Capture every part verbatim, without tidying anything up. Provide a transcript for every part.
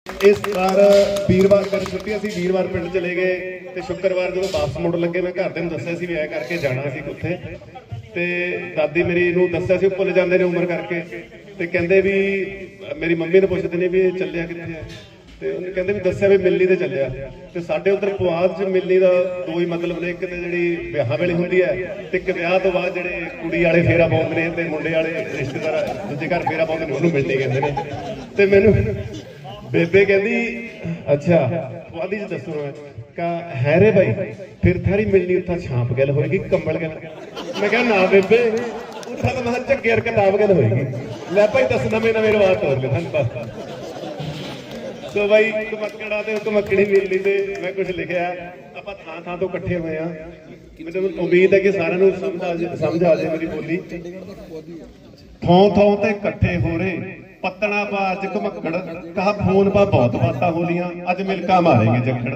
इस बार वीरवार कर छुट्टी असीं वीरवार पिंड चले गए ते शुक्रवार जो वापस मुड़ लगे मैं घर में दस्सिया सी भी ऐ करके जाना सी उत्थे ते दादी मेरी नूं दस्सिया सी भुल जांदे ने उम्र करके ते कहंदे भी मेरी मम्मी ने पुछदे ने भी चलिया कित्थे है ते उन्हें कहंदे भी दस्सिया भी मिलनी ते चलिया ते साडे उधर पुआध च मिलनी दा दो ही मतलब ने। एक ते जिहड़ी विआह वेले हुंदी है ते एक विआह तो बाद जिहड़े कुड़ी वाले फेरा पाउंदे ने ते मुंडे वाले रिश्तेदार दूजे घर फेरा पाउंदे ने उहनूं मिलनी कहंदे ने। ते मैनूं बेबे कहती अच्छा पुआधी च दसो का है रे भाई फिर थारी मिलनी उथा छांप गल होएगी कंबल गल। मैं कहा ना बेबे उठा तो मैं झग्गे और किताब गल होएगी लै भाई दस नवे नवे रिवाज तोड़ ले थानू तो भाई कमकड़ा ते कमकड़ी मिलनी ते मैं कुछ लिखिया आपां थां थां तो इकट्ठे होए आ। मैनूं उम्मीद है कि सारिआं नूं समझ आ जाए समझ आ जाए मेरी बोली। थों थों ते इकट्ठे हो रहे पत्तना पा अज घमक्कड़ कहा फोन पा बहुत बातां हो लियां अज मिलका मारेंगे जखड़।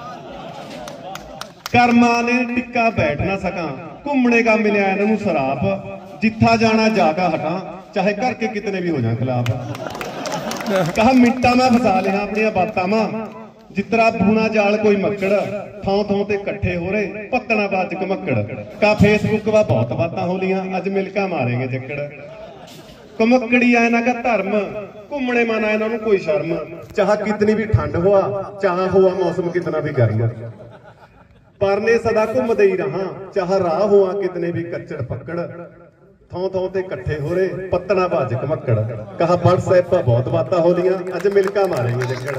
कर्मा ने टिक्का बैठ ना सका घूमने का मिलिया इन्हों सराप जिथा जाना जागा हटा चाहे करके कितने भी हो जाए खिलाफ। कहा मिंटा मैं फसा लिया अपनिया बातां मां जितरा बुना जाल कोई मक्कड़ थों थों ते इकट्ठे हो रहे पत्तना पा अज घमक्कड़ का फेसबुक वा बहुत बातां हो लियां अज मिलका मारेंगे जखड़। कमकड़ी आए ना का धर्म घूमने माना इन्हों कोई शर्म चाह कितनी भी ठंड हुआ चाह हुआ मौसम कितना भी गर्म परने सदा घूमते ही रहा चाह राह हुआ कितने भी कच्चड़ पकड़। थों थों ते इकट्ठे हो रहे पत्तना भाज घमक्कड़ कहा व्हाट्सएप पर बहुत बातां हो लियां अज मिलका मारेंगे जकड़।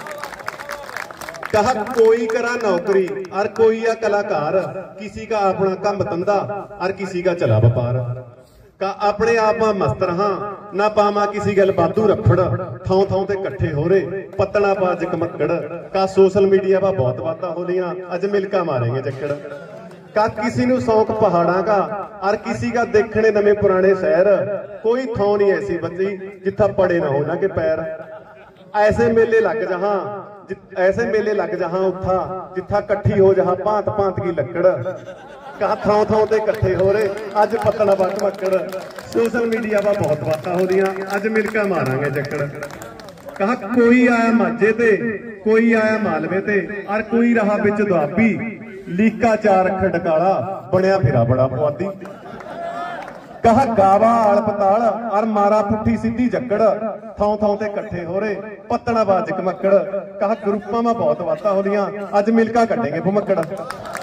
कहा कोई करा नौकरी और कोई या कलाकार किसी का अपना काम धंधा और किसी का चला व्यापार का अपने आप मस्त रहा ना पावा किसी गल बादू रफड़। थों थों ते इकट्ठे हो रहे पत्तना पाज घमक्कड़ का सोशल मीडिया पर बहुत बातां हो लियां अज मिलका मारेंगे जकड़। का किसी नू शौक पहाड़ा का और किसी का देखने नवे पुराने शहर कोई थों नहीं ऐसी बची जिथा पड़े ना हो ना के पैर। ऐसे मेले लग जहां ऐसे मेले लग जहां उठा जिथा कट्ठी हो जहां भांत भांत की लकड़। कहा थों थों ते इकट्ठे हो रहे अज पत्तना पा घमक्कड़ सोशल मीडिया पर बहुत बातां हो रही अज मिलका मारांगे जकड़। कहा कोई आया माझे ते कोई आया मालवे ते और कोई रहा बिच दुआबी लीका चार अख डकाला बनया फिरा बड़ा पुआधी। कहा गावा आल पताल और मारा पुठी सीधी जकड़। थों थों ते इकट्ठे हो रहे पत्तना बाज घमक्कड़ कहा ग्रुपां में बहुत बातां हो रही अज मिलका कटेंगे भुमक्कड़।